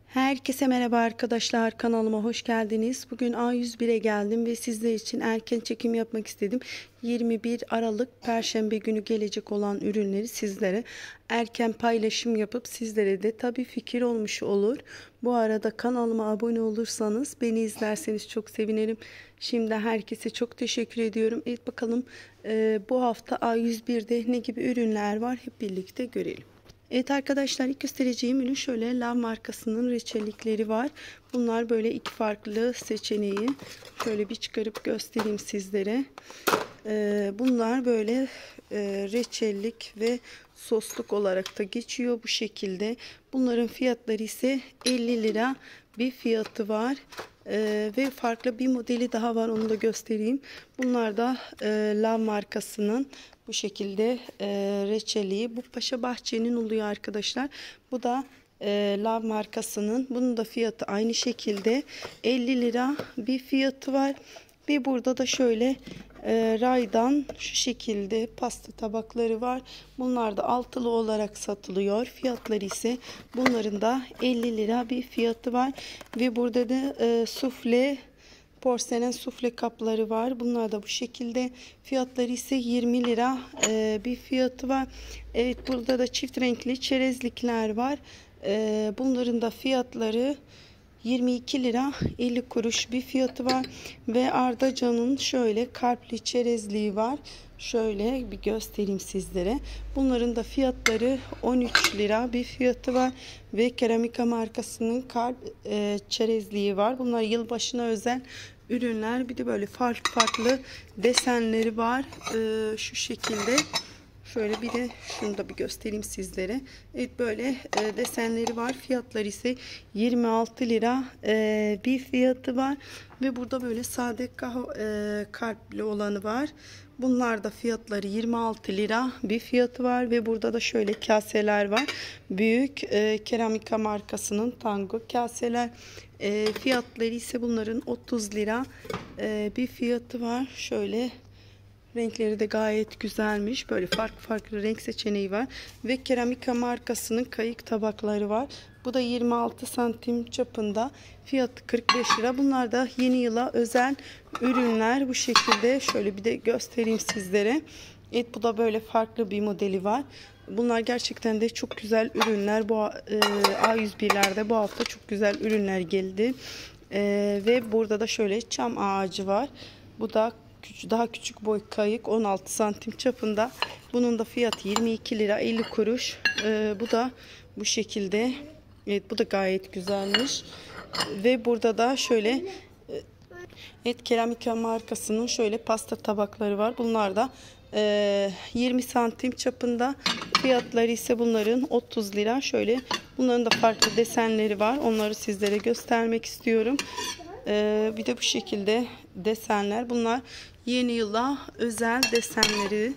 Herkese merhaba arkadaşlar, kanalıma hoş geldiniz. Bugün A101'e geldim ve sizler için erken çekim yapmak istedim. 21 Aralık Perşembe günü gelecek olan ürünleri sizlere erken paylaşım yapıp sizlere de tabii fikir olmuş olur. Bu arada kanalıma abone olursanız, beni izlerseniz çok sevinirim. Şimdi herkese çok teşekkür ediyorum. Evet, bakalım bu hafta A101'de ne gibi ürünler var, hep birlikte görelim. Evet arkadaşlar, ilk göstereceğim ürün şöyle Lav markasının reçellikleri var. Bunlar böyle iki farklı seçeneği. Şöyle bir çıkarıp göstereyim sizlere. Bunlar böyle reçellik ve sosluk olarak da geçiyor bu şekilde. Bunların fiyatları ise 50 lira bir fiyatı var. Ve farklı bir modeli daha var, onu da göstereyim. Bunlar da Lav markasının bu şekilde reçeliği. Bu Paşa Bahçe'nin oluyor arkadaşlar. Bu da Lav markasının. Bunun da fiyatı aynı şekilde 50 lira bir fiyatı var. Ve burada da şöyle raydan şu şekilde pasta tabakları var. Bunlar da altılı olarak satılıyor. Fiyatları ise bunların da 50 lira bir fiyatı var. Ve burada da sufle, porselen sufle kapları var. Bunlar da bu şekilde. Fiyatları ise 20 lira bir fiyatı var. Evet, burada da çift renkli çerezlikler var. Bunların da fiyatları 22 lira 50 kuruş bir fiyatı var. Ve Ardacan'ın şöyle kalpli çerezliği var. Şöyle bir göstereyim sizlere. Bunların da fiyatları 13 lira bir fiyatı var. Ve Keramika markasının kalp çerezliği var. Bunlar yılbaşına özel ürünler. Bir de böyle farklı farklı desenleri var. Şu şekilde. Şöyle bir de şunu da bir göstereyim sizlere. Evet, böyle desenleri var. Fiyatları ise 26 lira bir fiyatı var. Ve burada böyle sade kalpli olanı var. Bunlar da fiyatları 26 lira bir fiyatı var. Ve burada da şöyle kaseler var. Büyük Keramika markasının Tango kaseler. Fiyatları ise bunların 30 lira bir fiyatı var. Şöyle renkleri de gayet güzelmiş. Böyle farklı farklı renk seçeneği var. Ve Keramika markasının kayık tabakları var. Bu da 26 santim çapında. Fiyatı 45 lira. Bunlar da yeni yıla özel ürünler. Bu şekilde şöyle bir de göstereyim sizlere. Evet, bu da böyle farklı bir modeli var. Bunlar gerçekten de çok güzel ürünler. Bu A101'lerde bu hafta çok güzel ürünler geldi. Ve burada da şöyle çam ağacı var. Bu da daha küçük boy kayık, 16 santim çapında. Bunun da fiyatı 22 lira 50 kuruş. Bu da bu şekilde. Evet, bu da gayet güzelmiş. Ve burada da şöyle evet, Keramika markasının şöyle pasta tabakları var. Bunlar da 20 santim çapında. Fiyatları ise bunların 30 lira. Şöyle bunların da farklı desenleri var. Onları sizlere göstermek istiyorum. Bir de bu şekilde desenler. Bunlar yeni yıla özel desenleri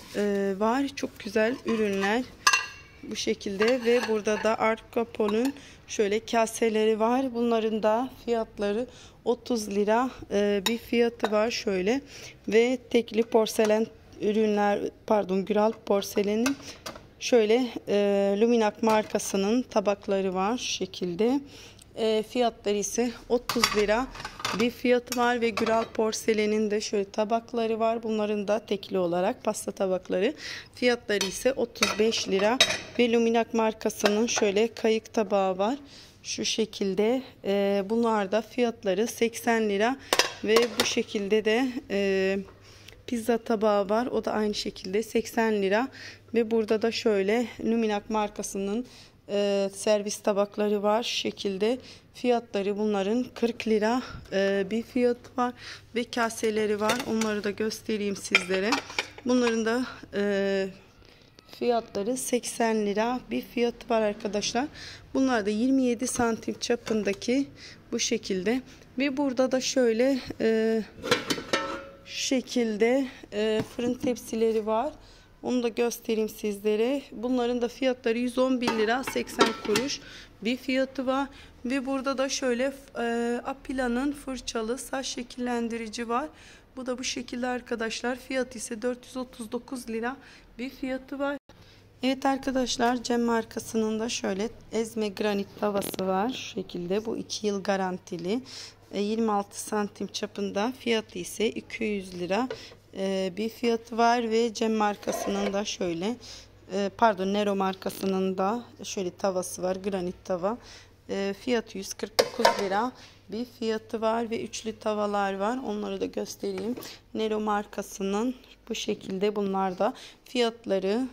var. Çok güzel ürünler. Bu şekilde. Ve burada da Art Capo'nun şöyle kaseleri var. Bunların da fiyatları 30 lira bir fiyatı var şöyle. Ve tekli porselen ürünler, pardon, Güral porselenin şöyle Luminac markasının tabakları var şu şekilde. Fiyatları ise 30 lira bir fiyatı var. Ve Güral porselenin de şöyle tabakları var. Bunların da tekli olarak pasta tabakları. Fiyatları ise 35 lira. Ve Luminac markasının şöyle kayık tabağı var. Şu şekilde. Bunlar da fiyatları 80 lira. Ve bu şekilde de pizza tabağı var. O da aynı şekilde 80 lira. Ve burada da şöyle Luminac markasının servis tabakları var şu şekilde. Fiyatları bunların 40 lira bir fiyatı var. Ve kaseleri var. Onları da göstereyim sizlere. Bunların da fiyatları 80 lira bir fiyatı var arkadaşlar. Bunlar da 27 santim çapındaki bu şekilde. Ve burada da şöyle şu şekilde fırın tepsileri var. Onu da göstereyim sizlere. Bunların da fiyatları 111 lira 80 kuruş bir fiyatı var. Ve burada da şöyle Apila'nın fırçalı saç şekillendirici var. Bu da bu şekilde arkadaşlar. Fiyatı ise 439 lira bir fiyatı var. Evet arkadaşlar, Cem markasının da şöyle ezme granit tavası var. Şu şekilde, bu 2 yıl garantili. 26 santim çapında, fiyatı ise 200 lira bir fiyatı var. Ve Cem markasının da şöyle Nero markasının da şöyle tavası var, granit tava. Fiyatı 149 lira bir fiyatı var ve üçlü tavalar var, onları da göstereyim. Nero markasının bu şekilde, bunlar da fiyatları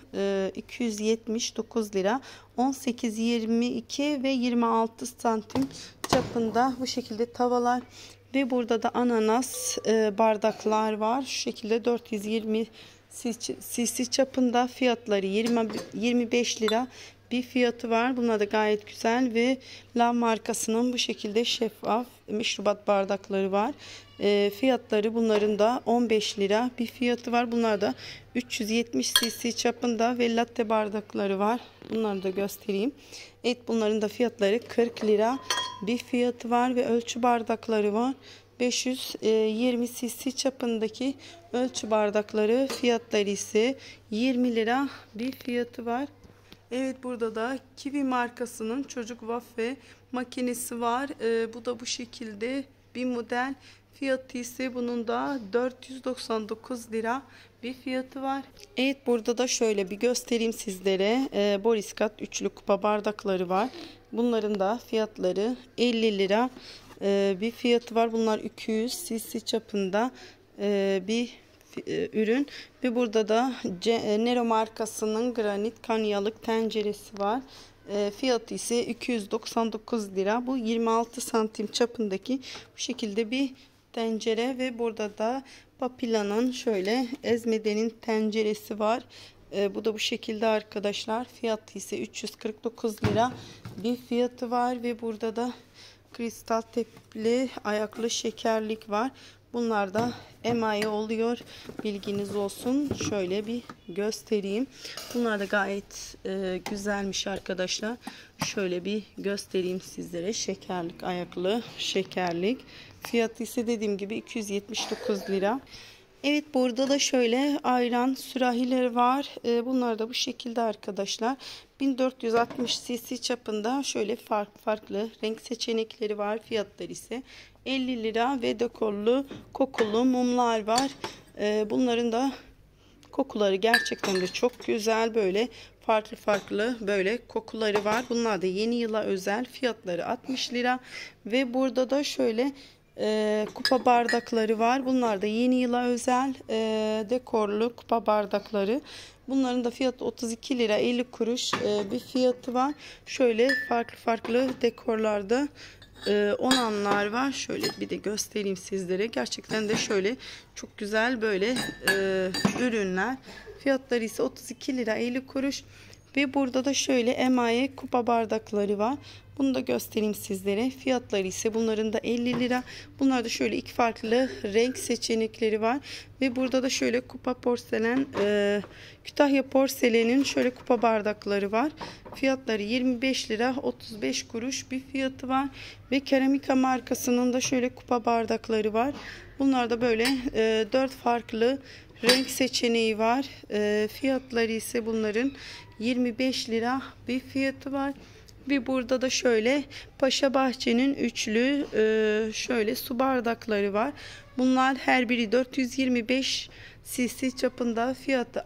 279 lira, 18, 22 ve 26 santim çapında bu şekilde tavalar. Ve burada da ananas bardaklar var, şu şekilde 420 cc çapında, fiyatları 25 lira bir fiyatı var. Bunlar da gayet güzel ve Lav markasının bu şekilde şeffaf meşrubat bardakları var. Fiyatları bunların da 15 lira bir fiyatı var. Bunlar da 370 cc çapında ve latte bardakları var. Bunları da göstereyim. Evet, bunların da fiyatları 40 lira bir fiyatı var ve ölçü bardakları var. 520 cc çapındaki ölçü bardakları, fiyatları ise 20 lira bir fiyatı var. Evet, burada da Kiwi markasının çocuk waffle makinesi var. Bu da bu şekilde bir model. Fiyatı ise bunun da 499 lira bir fiyatı var. Evet, burada da şöyle bir göstereyim sizlere. Boriskat üçlü kupa bardakları var. Bunların da fiyatları 50 lira bir fiyatı var. Bunlar 200 cc çapında bir ürün. Ve burada da Nero markasının granit kanyalık tenceresi var. Fiyatı ise 299 lira. Bu 26 santim çapındaki bu şekilde bir tencere. Ve burada da Papila'nın şöyle ezmedenin tenceresi var. Bu da bu şekilde arkadaşlar. Fiyatı ise 349 lira bir fiyatı var. Ve burada da kristal tepli ayaklı şekerlik var. Bunlar da emaye oluyor, bilginiz olsun. Şöyle bir göstereyim. Bunlar da gayet güzelmiş arkadaşlar. Şöyle bir göstereyim sizlere. Şekerlik, ayaklı şekerlik. Fiyatı ise dediğim gibi 279 lira. Evet, burada da şöyle ayran sürahileri var. Bunlar da bu şekilde arkadaşlar. 1460 cc çapında şöyle farklı renk seçenekleri var. Fiyatları ise 50 lira ve dekorlu kokulu mumlar var. Bunların da kokuları gerçekten de çok güzel. Böyle farklı böyle kokuları var. Bunlar da yeni yıla özel, fiyatları 60 lira. Ve burada da şöyle kupa bardakları var. Bunlar da yeni yıla özel dekorlu kupa bardakları. Bunların da fiyatı 32 lira 50 kuruş bir fiyatı var. Şöyle farklı dekorlarda olanlar var. Şöyle bir de göstereyim sizlere. Gerçekten de şöyle çok güzel böyle ürünler. Fiyatları ise 32 lira 50 kuruş. Ve burada da şöyle emaye kupa bardakları var. Bunu da göstereyim sizlere. Fiyatları ise bunların da 50 lira. Bunlar da şöyle iki farklı renk seçenekleri var. Ve burada da şöyle kupa porselen, Kütahya porselenin şöyle kupa bardakları var. Fiyatları 25 lira 35 kuruş bir fiyatı var. Ve Keramika markasının da şöyle kupa bardakları var. Bunlar da böyle 4 farklı renk seçeneği var. Fiyatları ise bunların 25 lira bir fiyatı var. Ve burada da şöyle Paşa Bahçe'nin üçlü şöyle su bardakları var. Bunlar her biri 425 cc çapında, fiyatı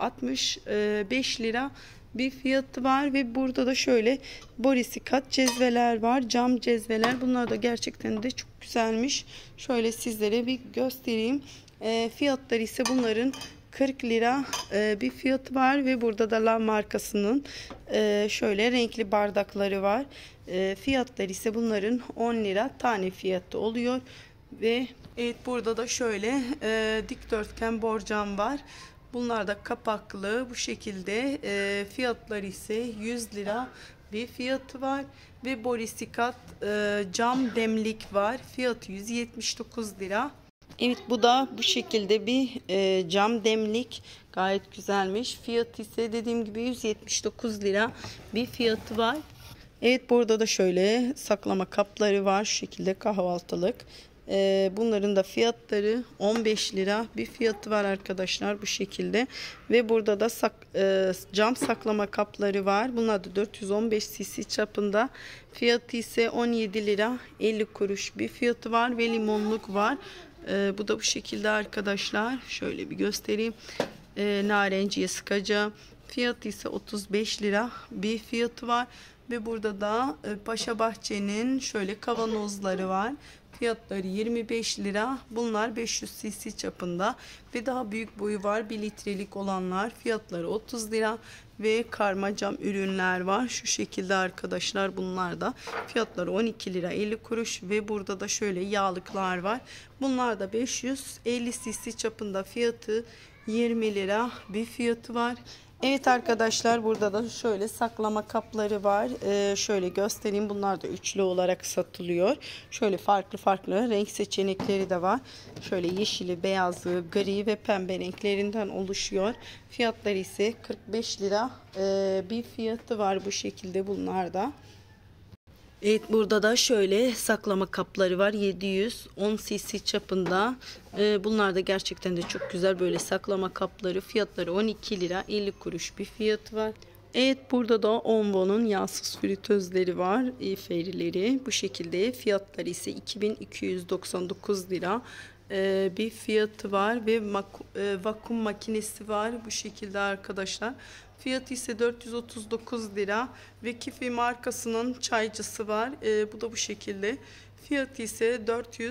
65 lira bir fiyatı var. Ve burada da şöyle borisikat cezveler var, cam cezveler. Bunlar da gerçekten de çok güzelmiş. Şöyle sizlere bir göstereyim. Fiyatları ise bunların 40 lira bir fiyatı var. Ve burada da Lav markasının şöyle renkli bardakları var. Fiyatları ise bunların 10 lira tane fiyatı oluyor. Ve evet, burada da şöyle dikdörtgen borcam var. Bunlar da kapaklı bu şekilde. Fiyatları ise 100 lira bir fiyatı var. Ve borisikat cam demlik var. Fiyatı 179 lira. Evet, bu da bu şekilde bir cam demlik. Gayet güzelmiş. Fiyatı ise dediğim gibi 179 lira bir fiyatı var. Evet, burada da şöyle saklama kapları var. Şu şekilde kahvaltılık. Bunların da fiyatları 15 lira bir fiyatı var arkadaşlar, bu şekilde. Ve burada da cam saklama kapları var. Bunlar da 415 cc çapında. Fiyatı ise 17 lira 50 kuruş bir fiyatı var ve limonluk var. Bu da bu şekilde arkadaşlar. Şöyle bir göstereyim. Narenciye sıkaca. Fiyatı ise 35 lira bir fiyatı var. Ve burada da Paşa Bahçe'nin şöyle kavanozları var. Fiyatları 25 lira. Bunlar 500 cc çapında. Ve daha büyük boyu var. 1 litrelik olanlar. Fiyatları 30 lira. Ve karma cam ürünler var. Şu şekilde arkadaşlar, bunlar da fiyatları 12 lira 50 kuruş. Ve burada da şöyle yağlıklar var. Bunlar da 550 cc çapında, fiyatı 20 lira bir fiyatı var. Evet arkadaşlar, burada da şöyle saklama kapları var. Şöyle göstereyim. Bunlar da üçlü olarak satılıyor. Şöyle farklı farklı renk seçenekleri de var. Şöyle yeşili, beyazı, gri ve pembe renklerinden oluşuyor. Fiyatları ise 45 lira bir fiyatı var bu şekilde bunlar da. Evet, burada da şöyle saklama kapları var. 710 cc çapında. Bunlar da gerçekten de çok güzel böyle saklama kapları. Fiyatları 12 lira 50 kuruş bir fiyatı var. Evet, burada da Onvo'nun yağsız fritözleri var. Ferileri bu şekilde. Fiyatları ise 2299 lira. Bir fiyatı var ve vakum makinesi var bu şekilde arkadaşlar. Fiyatı ise 439 lira ve Kifi markasının çaycısı var. Bu da bu şekilde. Fiyatı ise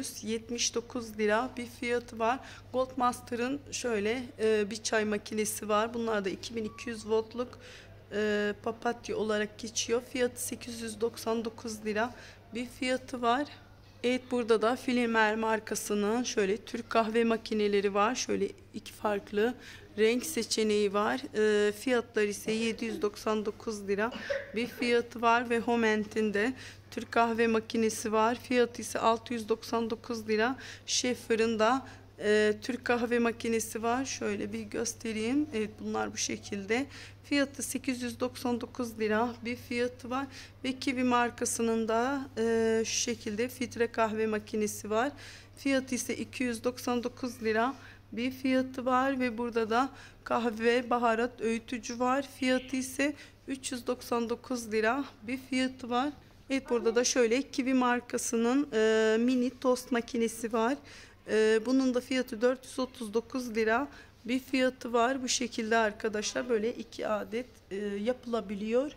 479 lira bir fiyatı var. Goldmaster'ın şöyle bir çay makinesi var. Bunlar da 2200 voltluk papatya olarak geçiyor. Fiyatı 899 lira bir fiyatı var. Evet, burada da Filimer markasının şöyle Türk kahve makineleri var. Şöyle iki farklı renk seçeneği var. Fiyatları ise 799 lira bir fiyatı var ve Homent'in de Türk kahve makinesi var. Fiyatı ise 699 lira. Schaefer'ın da Türk kahve makinesi var. Şöyle bir göstereyim. Evet, bunlar bu şekilde. Fiyatı 899 lira bir fiyatı var. Ve Kiwi markasının da şu şekilde filtre kahve makinesi var. Fiyatı ise 299 lira bir fiyatı var. Ve burada da kahve baharat öğütücü var. Fiyatı ise 399 lira bir fiyatı var. Evet, burada da şöyle Kiwi markasının mini tost makinesi var. Bunun da fiyatı 439 lira bir fiyatı var. Bu şekilde arkadaşlar böyle 2 adet yapılabiliyor.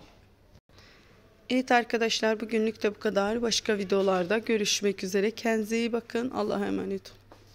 Evet arkadaşlar, bugünlük de bu kadar. Başka videolarda görüşmek üzere. Kendinize iyi bakın. Allah'a emanet olun.